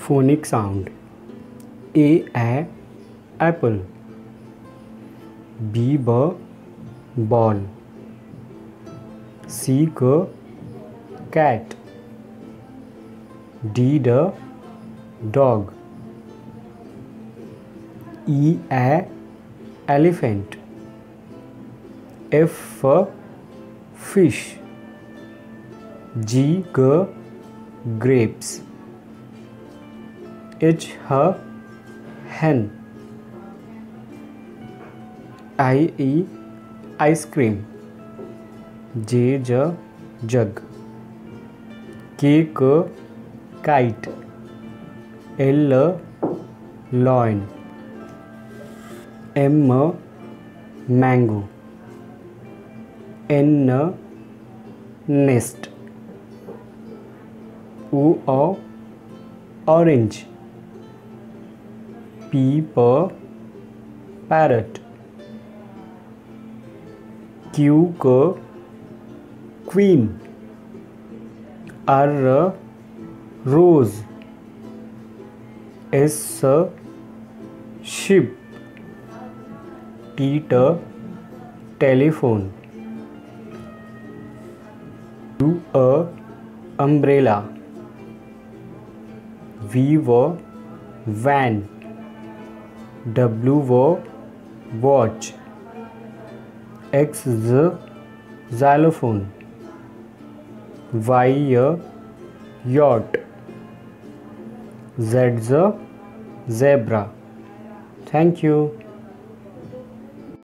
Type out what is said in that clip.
phonic sound. A apple. B ball. C cat. D dog. E elephant. F fish. G grapes. H hen. I ice cream. J jug. K kite. L lion. M mango. N nest. O orange. P parrot. Q queen. R rose. S ship. T telephone. U umbrella. V van. W watch. X xylophone. Y yacht. Z zebra. Thank you.